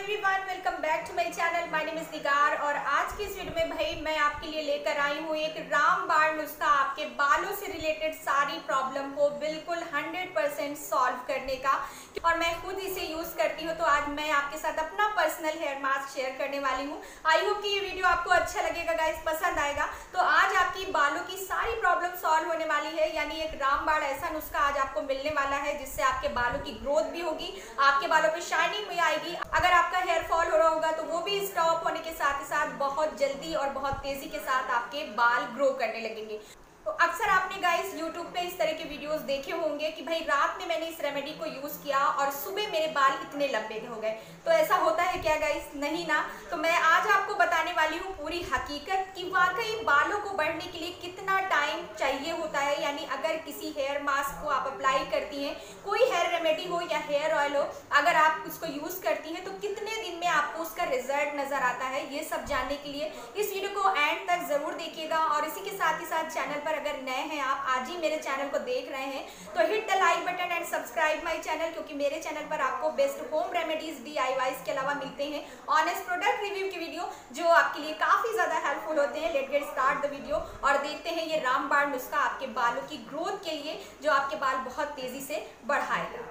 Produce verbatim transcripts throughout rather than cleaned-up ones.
Everyone, welcome back to my channel. My name is Nigar और आज की इस वीडियो में भाई मैं आपके लिए लेकर आई हूँ एक रामबाण नुस्खा, आपके बालों से रिलेटेड सारी प्रॉब्लम को बिल्कुल हंड्रेड परसेंट सॉल्व करने का। और मैं खुद इसे यूज करती हूँ, तो आज मैं आपके साथ अपना पर्सनल हेयर मास्क शेयर करने वाली हूँ। आई होप कि ये वीडियो आपको अच्छा लगेगा गाइस, पसंद आएगा। तो आज आपकी बालों की सारी प्रॉब्लम सॉल्व होने वाली है, यानी एक रामबाण ऐसा नुस्खा आज आपको मिलने वाला है जिससे आपके बालों की ग्रोथ भी होगी, आपके बालों पे शाइनिंग भी आएगी। अगर आपका हेयर फॉल हो रहा होगा तो वो भी स्टॉप होने के साथ ही साथ बहुत जल्दी और बहुत तेजी के साथ आपके बाल ग्रो करने लगेंगे। तो अक्सर आपने गाइस यूट्यूब पे इस तरह के वीडियोस देखे होंगे कि भाई रात में मैंने इस रेमेडी को यूज किया और सुबह मेरे बाल इतने लंबे हो गए। तो ऐसा होता है क्या गाइस? नहीं ना। तो मैं आज आपको बताने वाली हूँ पूरी हकीकत कि वाकई बालों को बढ़ने के लिए कितना टाइम चाहिए होता है। यानी अगर किसी हेयर मास्क को आप अप्लाई करती हैं, कोई हेयर रेमेडी हो या हेयर ऑयल हो, अगर आप उसको यूज करती हैं तो कितने दिन में आपको उसका रिजल्ट नजर आता है, ये सब जानने के लिए इस वीडियो को एंड तक जरूर देखिएगा। और इसी के साथ ही साथ चैनल पर अगर नए हैं आप, आज ही मेरे चैनल को देख रहे हैं, तो hit the like button and subscribe my channel, क्योंकि मेरे चैनल पर आपको बेस्ट होम रेमेडीज डीआईवाईज के अलावा मिलते हैं ऑनेस्ट प्रोडक्ट रिव्यू की वीडियो जो आपके लिए काफी ज्यादा हेल्पफुल होते हैं। Let get start the video और देखते हैं ये रामबाण नुस्खा आपके बालों की ग्रोथ के लिए, जो आपके बाल बहुत तेजी से बढ़ाएगा।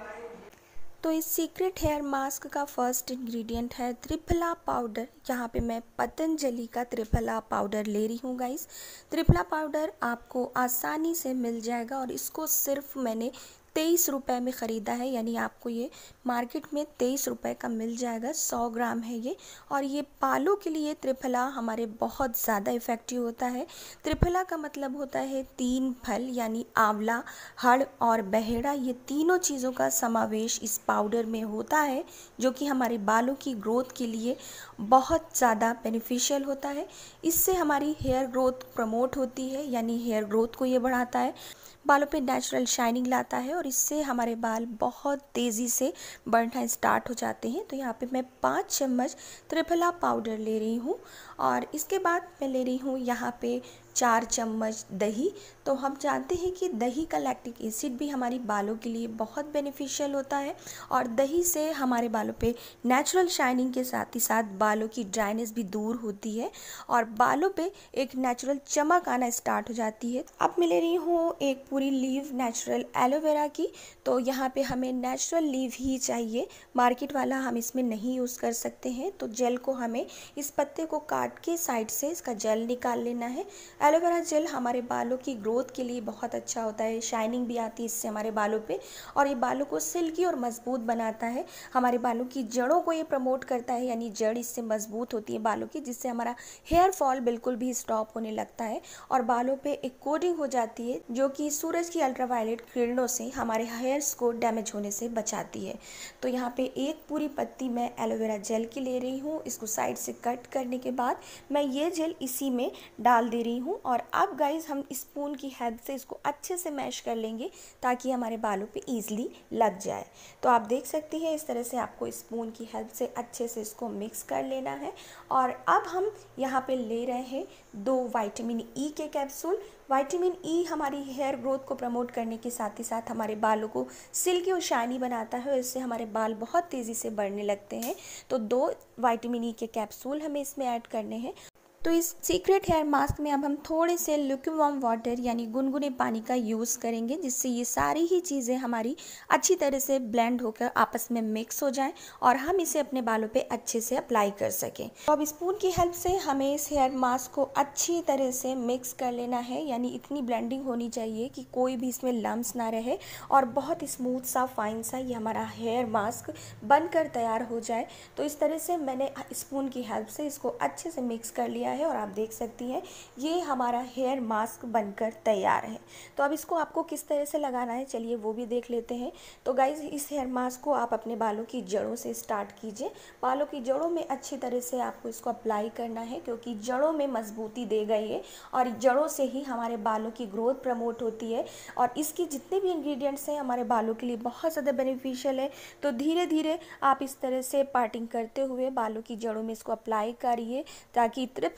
तो इस सीक्रेट हेयर मास्क का फर्स्ट इंग्रेडिएंट है त्रिफला पाउडर। यहाँ पे मैं पतंजलि का त्रिफला पाउडर ले रही हूँ गाइस। त्रिफला पाउडर आपको आसानी से मिल जाएगा और इसको सिर्फ मैंने तेईस रुपये में ख़रीदा है, यानी आपको ये मार्केट में तेईस रुपये का मिल जाएगा। सौ ग्राम है ये। और ये बालों के लिए त्रिफला हमारे बहुत ज़्यादा इफ़ेक्टिव होता है। त्रिफला का मतलब होता है तीन फल, यानी आंवला, हड़ और बहेड़ा। ये तीनों चीज़ों का समावेश इस पाउडर में होता है, जो कि हमारे बालों की ग्रोथ के लिए बहुत ज़्यादा बेनिफिशियल होता है। इससे हमारी हेयर ग्रोथ प्रमोट होती है, यानी हेयर ग्रोथ को ये बढ़ाता है, बालों पे नेचुरल शाइनिंग लाता है और इससे हमारे बाल बहुत तेज़ी से बढ़ना स्टार्ट हो जाते हैं। तो यहाँ पे मैं पाँच चम्मच त्रिफला पाउडर ले रही हूँ और इसके बाद मैं ले रही हूँ यहाँ पे चार चम्मच दही। तो हम जानते हैं कि दही का लैक्टिक एसिड भी हमारी बालों के लिए बहुत बेनिफिशियल होता है और दही से हमारे बालों पे नेचुरल शाइनिंग के साथ ही साथ बालों की ड्राइनेस भी दूर होती है और बालों पे एक नेचुरल चमक आना स्टार्ट हो जाती है। अब मैं ले रही हूँ एक पूरी लीव नेचुरल एलोवेरा की। तो यहाँ पे हमें नेचुरल लीव ही चाहिए, मार्केट वाला हम इसमें नहीं यूज़ कर सकते हैं। तो जेल को हमें इस पत्ते को काट के साइड से इसका जेल निकाल लेना है। एलोवेरा जेल हमारे बालों की ग्रोथ के लिए बहुत अच्छा होता है, शाइनिंग भी आती है इससे हमारे बालों पे और ये बालों को सिल्की और मजबूत बनाता है। हमारे बालों की जड़ों को ये प्रमोट करता है, यानी जड़ इससे मजबूत होती है बालों की, जिससे हमारा हेयर फॉल बिल्कुल भी स्टॉप होने लगता है और बालों पे एक कोटिंग हो जाती है जो कि सूरज की अल्ट्रावायलेट किरणों से हमारे हेयर्स को डैमेज होने से बचाती है। तो यहाँ पे एक पूरी पत्ती मैं एलोवेरा जेल की ले रही हूँ। इसको साइड से कट करने के बाद मैं ये जेल इसी में डाल दे रही हूँ और अब गाइस हम स्पून की हेल्प से इसको अच्छे से मैश कर लेंगे ताकि हमारे बालों पे इजीली लग जाए। तो आप देख सकती हैं इस तरह से आपको स्पून की हेल्प से अच्छे से इसको मिक्स कर लेना है। और अब हम यहाँ पे ले रहे हैं दो विटामिन ई के कैप्सूल। विटामिन ई हमारी हेयर ग्रोथ को प्रमोट करने के साथ ही साथ हमारे बालों को सिल्की और शाइनी बनाता है और इससे हमारे बाल बहुत तेज़ी से बढ़ने लगते हैं। तो दो विटामिन ई के कैप्सूल हमें इसमें ऐड करने हैं। तो इस सीक्रेट हेयर मास्क में अब हम थोड़े से ल्यूकेवार्म वाटर यानी गुनगुने पानी का यूज़ करेंगे, जिससे ये सारी ही चीज़ें हमारी अच्छी तरह से ब्लेंड होकर आपस में मिक्स हो जाएं और हम इसे अपने बालों पे अच्छे से अप्लाई कर सकें। तो अब स्पून की हेल्प से हमें इस हेयर मास्क को अच्छी तरह से मिक्स कर लेना है, यानी इतनी ब्लेंडिंग होनी चाहिए कि कोई भी इसमें लम्स ना रहे और बहुत स्मूथ सा फाइन सा ये हमारा हेयर मास्क बनकर तैयार हो जाए। तो इस तरह से मैंने स्पून की हेल्प से इसको अच्छे से मिक्स कर लिया है और आप देख सकती हैं ये हमारा हेयर मास्क बनकर तैयार है। तो अब इसको आपको किस तरह से लगाना है, चलिए वो भी देख लेते हैं। तो गाइज इस हेयर मास्क को आप अपने बालों की जड़ों से स्टार्ट कीजिए। बालों की जड़ों में अच्छी तरह से आपको इसको अप्लाई करना है, क्योंकि जड़ों में मजबूती देगा ये और जड़ों से ही हमारे बालों की ग्रोथ प्रमोट होती है और इसकी जितने भी इंग्रेडिएंट्स हैं हमारे बालों के लिए बहुत ज़्यादा बेनिफिशियल है। तो धीरे धीरे आप इस तरह से पार्टिंग करते हुए बालों की जड़ों में इसको अप्लाई करिए ताकि त्रिफला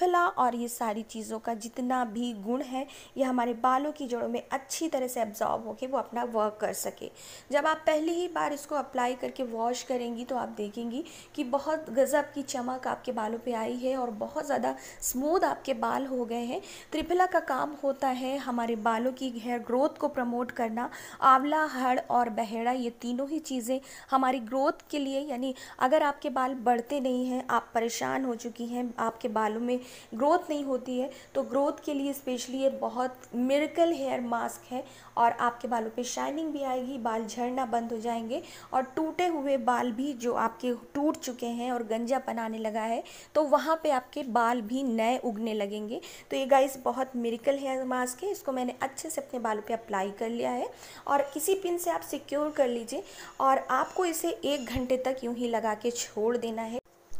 त्रिफला और ये सारी चीज़ों का जितना भी गुण है ये हमारे बालों की जड़ों में अच्छी तरह से एब्जॉर्ब होके वो अपना वर्क कर सके। जब आप पहली ही बार इसको अप्लाई करके वॉश करेंगी तो आप देखेंगी कि बहुत गज़ब की चमक आपके बालों पे आई है और बहुत ज़्यादा स्मूथ आपके बाल हो गए हैं। त्रिफला का काम होता है हमारे बालों की हेयर ग्रोथ को प्रमोट करना। आंवला, हड़ और बहेड़ा ये तीनों ही चीज़ें हमारी ग्रोथ के लिए, यानी अगर आपके बाल बढ़ते नहीं हैं, आप परेशान हो चुकी हैं, आपके बालों में ग्रोथ नहीं होती है, तो ग्रोथ के लिए स्पेशली ये बहुत मिरेकल हेयर मास्क है और आपके बालों पे शाइनिंग भी आएगी, बाल झड़ना बंद हो जाएंगे और टूटे हुए बाल भी जो आपके टूट चुके हैं और गंजापन आने लगा है तो वहाँ पे आपके बाल भी नए उगने लगेंगे। तो ये गाइस बहुत मिरेकल हेयर मास्क है। इसको मैंने अच्छे से अपने बालों पे अप्लाई कर लिया है और किसी पिन से आप सिक्योर कर लीजिए और आपको इसे एक घंटे तक यूं ही लगा के छोड़ देना है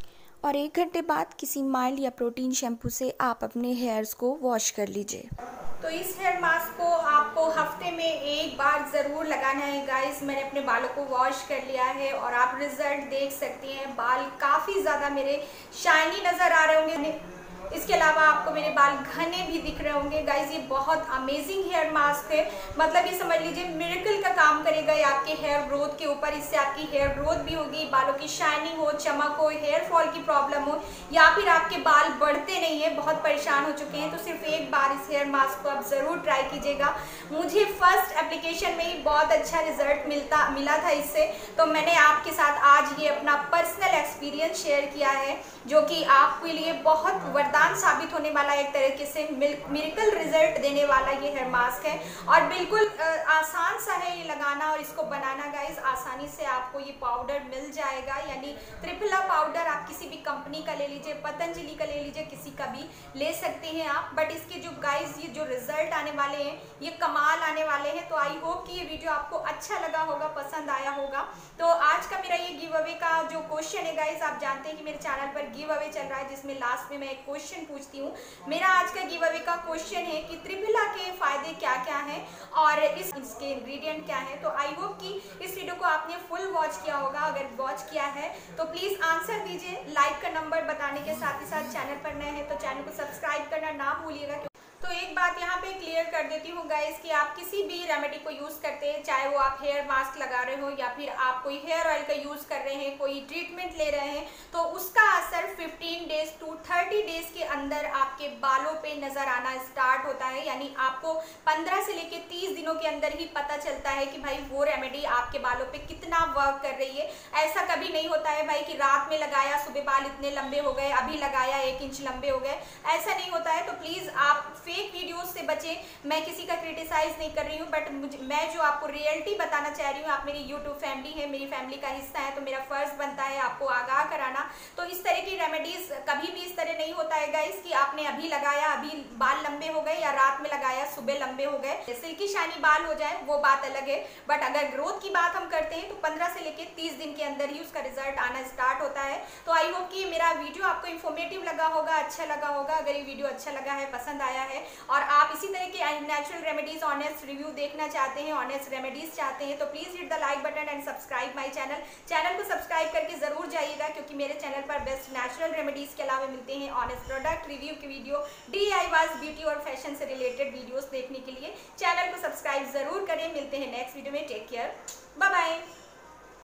और एक घंटे बाद किसी माइल्ड या प्रोटीन शैम्पू से आप अपने हेयर्स को वॉश कर लीजिए। तो इस हेयर मास्क को आपको हफ्ते में एक बार ज़रूर लगाना है गाइस। मैंने अपने बालों को वॉश कर लिया है और आप रिजल्ट देख सकते हैं। बाल काफ़ी ज़्यादा मेरे शाइनी नज़र आ रहे होंगे। इसके अलावा आपको मेरे बाल घने भी दिख रहे होंगे गाइस। ये बहुत अमेजिंग हेयर मास्क है, मतलब ये समझ लीजिए मिरेकल का काम करेगा ये आपके हेयर ग्रोथ के ऊपर। इससे आपकी हेयर ग्रोथ भी होगी, बालों की शाइनिंग हो, चमक हो, हेयर फॉल की प्रॉब्लम हो या फिर आपके बाल बढ़ते नहीं है, बहुत परेशान हो चुके हैं, तो सिर्फ एक बार इस हेयर मास्क को आप ज़रूर ट्राई कीजिएगा। मुझे फर्स्ट एप्लीकेशन में ही बहुत अच्छा रिजल्ट मिलता मिला था इससे, तो मैंने आपके साथ आज ये अपना पर्सनल एक्सपीरियंस शेयर किया है जो कि आपके लिए बहुत वरदान साबित होने वाला, एक तरीके से मिरेकल रिजल्ट देने वाला ये हेयर मास्क है और बिल्कुल आसान सा है ये लगाना और इसको बनाना गाइस। आसानी से आपको ये पाउडर मिल जाएगा, यानी त्रिफला पाउडर आप किसी भी कंपनी का ले लीजिए, पतंजलि का ले लीजिए, किसी का भी ले सकते हैं आप। बट इसके जो गाइस ये जो रिजल्ट आने वाले हैं ये कमाल आने वाले हैं। तो आई होप कि ये वीडियो आपको अच्छा लगा होगा, पसंद आया होगा। तो आज का मेरा ये गिव अवे का जो क्वेश्चन है गाइस, आप जानते हैं कि मेरे चैनल पर गिव अवे चल रहा है जिसमें लास्ट में मैं एक क्वेश्चन पूछती हूँ। मेरा आज का गिव अवे का क्वेश्चन है कि त्रिफला के फायदे क्या क्या हैं और इस इसके इंग्रेडिएंट क्या हैं। तो आई होप कि इस वीडियो को आपने फुल वॉच किया होगा। अगर वॉच किया है तो प्लीज आंसर दीजिए। लाइक का नंबर बताने के साथ ही साथ चैनल पर नए हैं तो चैनल को सब्सक्राइब करना ना भूलिएगा। तो एक बात यहाँ पे क्लियर कर देती हूँ गाइस कि आप किसी भी रेमेडी को यूज़ करते हैं, चाहे वो आप हेयर मास्क लगा रहे हो या फिर आप कोई हेयर ऑयल का यूज़ कर रहे हैं, कोई ट्रीटमेंट ले रहे हैं, तो उसका असर पंद्रह डेज टू तीस डेज के अंदर आपके बालों पे नज़र आना स्टार्ट होता है। यानी आपको पंद्रह से लेके तीस दिनों के अंदर ही पता चलता है कि भाई वो रेमेडी आपके बालों पे कितना वर्क कर रही है। ऐसा कभी नहीं होता है भाई कि रात में लगाया, सुबह बाल इतने लंबे हो गए, अभी लगाया एक इंच लंबे हो गए, ऐसा नहीं होता है। तो प्लीज़ आप फेक वीडियोस से बचें। मैं किसी का क्रिटिसाइज नहीं कर रही हूँ, बट मुझे मैं जो आपको रियलिटी बताना चाह रही हूँ, आप मेरी यूट्यूब फैमिली है, मेरी फैमिली का हिस्सा है, तो मेरा फर्ज बनता है आपको आगाह कराना। तो इस तरह की रेमेडीज कभी भी इस तरह नहीं होता है गाइस कि आपने अभी लगाया, अभी बाल लंबे हो गए, या रात में लगाया, सुबह लंबे हो गए, सिल्की शाइनी बाल हो जाए, वो बात अलग है। बट अगर ग्रोथ की बात हम करते हैं तो पंद्रह से लेकर तीस दिन के अंदर ही उसका रिजल्ट आना स्टार्ट होता है। तो आई होप कि मेरा वीडियो आपको इन्फॉर्मेटिव लगा होगा, अच्छा लगा होगा। अगर ये वीडियो अच्छा लगा है, पसंद आया है और आप इसी तरह के नेचुरल रेमेडीज, ऑनेस्ट रिव्यू देखना चाहते हैं, ऑनेस्ट रेमेडीज चाहते हैं, तो please hit the like button and subscribe my channel. Channel को सब्सक्राइब करके जरूर जाइएगा क्योंकि मेरे चैनल पर बेस्ट नेचुरल रेमेडीज के अलावा मिलते हैं ऑनेस्ट प्रोडक्ट रिव्यू की video, D I Y beauty और फैशन से रिलेटेड वीडियोस देखने के लिए चैनल को सब्सक्राइब जरूर करें। मिलते हैं नेक्स्ट वीडियो में। Take care, bye bye.